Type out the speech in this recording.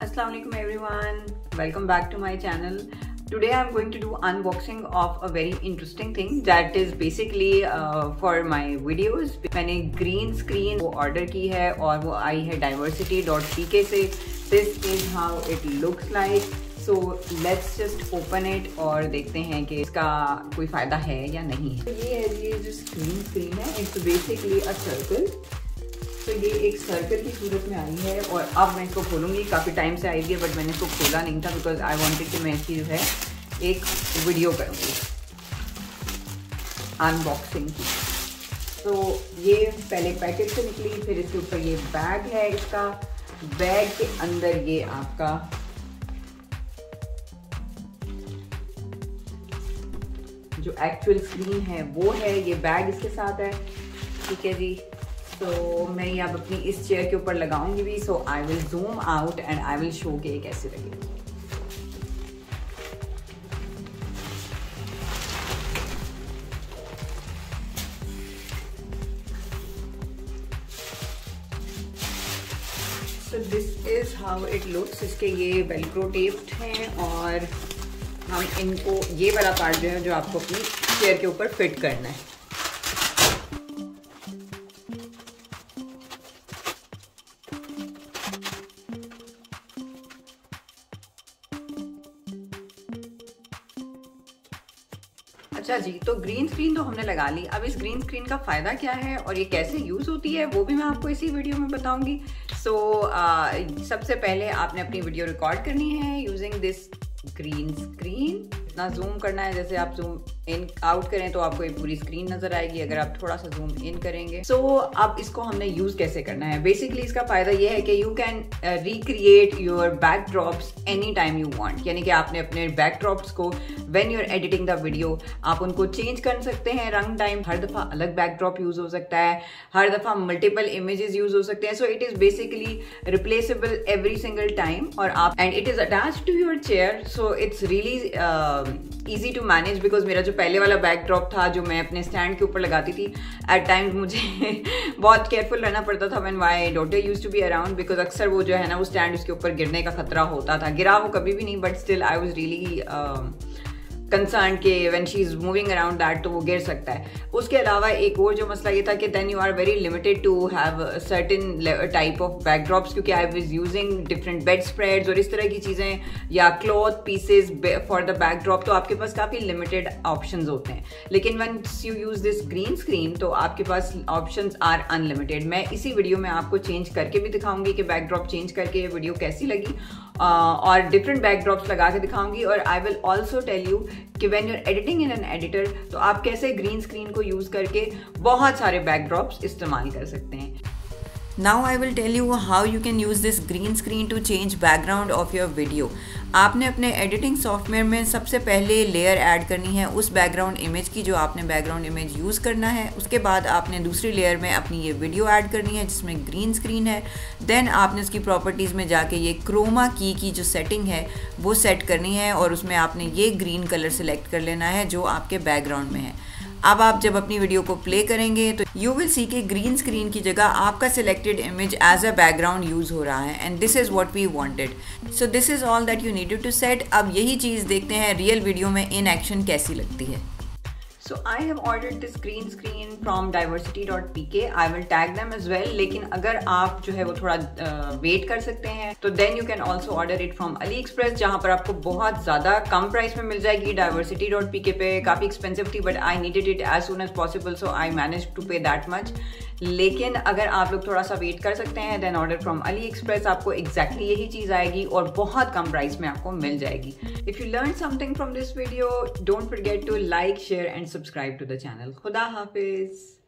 Assalamualaikum everyone, welcome back to my channel. Today I'm going to do unboxing of a very interesting thing that is basically for my videos. मैंने green screen वो order की है और वो आई है diversity.pk से. This is how it looks like. So let's just open it और देखते हैं कि इसका कोई फायदा है या नहीं है. ये जो green screen है, it's basically a circle. तो ये एक सर्कल की सूरत में आई है और अब मैं इसको खोलूँगी. काफ़ी टाइम से आई है बट मैंने इसको खोला नहीं था बिकॉज आई वांटेड कि मैं इसकी जो है एक वीडियो करूँगी अनबॉक्सिंग की. तो ये पहले पैकेट से निकली, फिर इसके ऊपर ये बैग है. इसका बैग के अंदर ये आपका जो एक्चुअल स्क्रीन है वो है. ये बैग इसके साथ है. ठीक है जी. तो मैं ये अब अपनी इस चेयर के ऊपर लगाऊंगी भी. So I will zoom out and I will show के कैसे लगे. So this is how it looks. इसके ये वेलक्रो टेप्ड हैं और हम इनको ये वाला पार्ट जो है जो आपको अपनी चेयर के ऊपर फिट करना है. अच्छा जी, तो ग्रीन स्क्रीन तो हमने लगा ली. अब इस ग्रीन स्क्रीन का फ़ायदा क्या है और ये कैसे यूज़ होती है वो भी मैं आपको इसी वीडियो में बताऊंगी. सो सबसे पहले आपने अपनी वीडियो रिकॉर्ड करनी है यूजिंग दिस ग्रीन स्क्रीन. इतना जूम करना है, जैसे आप जूम इन आउट करें तो आपको ये पूरी स्क्रीन नजर आएगी अगर आप थोड़ा सा जूम इन करेंगे. सो अब इसको हमने यूज कैसे करना है. बेसिकली इसका फायदा ये है कि you can recreate your backdrops any time you want. यानी कि आपने अपने बैकड्रॉप्स को when you are editing the video आप उनको चेंज कर सकते हैं रंग टाइम. हर दफा अलग बैकड्रॉप यूज हो सकता है, हर दफा मल्टीपल इमेजेस यूज हो सकते हैं. So it is basically replaceable every single time और आप and it is attached to your chair. So it's really easy to manage because मेरा जो पहले वाला बैकड्रॉप था जो मैं अपने स्टैंड के ऊपर लगाती थी, एट टाइम्स मुझे बहुत केयरफुल रहना पड़ता था when my daughter used to be around because अक्सर वो जो है ना वो स्टैंड उसके ऊपर गिरने का खतरा होता था. गिरा वो कभी भी नहीं but still I was really concern के when she is moving around that तो वो गिर सकता है. उसके अलावा एक और जो मसला ये था कि then you are very limited to have certain type of backdrops क्योंकि I was using different bed spreads और इस तरह की चीज़ें या cloth pieces for the backdrop. तो आपके पास काफ़ी लिमिटेड ऑप्शंस होते हैं. लेकिन once you use this green screen तो आपके पास ऑप्शंस आर अनलिमिटेड. मैं इसी वीडियो में आपको चेंज करके भी दिखाऊंगी कि बैकड्रॉप चेंज करके ये वीडियो कैसी लगी और डिफरेंट बैकड्रॉप्स लगा के दिखाऊंगी. और I will also tell you कि when you are editing in an editor तो आप कैसे ग्रीन स्क्रीन को यूज करके बहुत सारे बैकड्रॉप्स इस्तेमाल कर सकते हैं. Now I will tell you how you can use this green screen to change background of your video. आपने अपने एडिटिंग सॉफ्टवेयर में सबसे पहले लेयर ऐड करनी है उस बैकग्राउंड इमेज की जो आपने बैकग्राउंड इमेज यूज़ करना है. उसके बाद आपने दूसरी लेयर में अपनी ये वीडियो ऐड करनी है जिसमें ग्रीन स्क्रीन है. देन आपने उसकी प्रॉपर्टीज़ में जाके ये क्रोमा की जो सेटिंग है वो सेट करनी है और उसमें आपने ये ग्रीन कलर सेलेक्ट कर लेना है जो आपके बैकग्राउंड में है. अब आप जब अपनी वीडियो को प्ले करेंगे तो यू विल सी कि ग्रीन स्क्रीन की जगह आपका selected image as a background use हो रहा है and this is what we wanted. So this is all that you needed to set. अब यही चीज़ देखते हैं रियल वीडियो में इन एक्शन कैसी लगती है. So I have ordered this green screen from diversity.pk. I will tag them as well. लेकिन अगर आप जो है वो थोड़ा वेट कर सकते हैं तो then you can also order it from AliExpress जहाँ पर आपको बहुत ज़्यादा कम प्राइस में मिल जाएगी. diversity.pk पे काफ़ी एक्सपेंसिव थी but I needed it as soon as possible so I managed to pay that much. लेकिन अगर आप लोग थोड़ा सा वेट कर सकते हैं देन ऑर्डर फ्रॉम AliExpress. आपको एग्जैक्टली यही चीज़ आएगी और बहुत कम प्राइस में आपको मिल जाएगी. If you learn something from this video don't forget to like share and subscribe to the channel. खुदा हाफिज.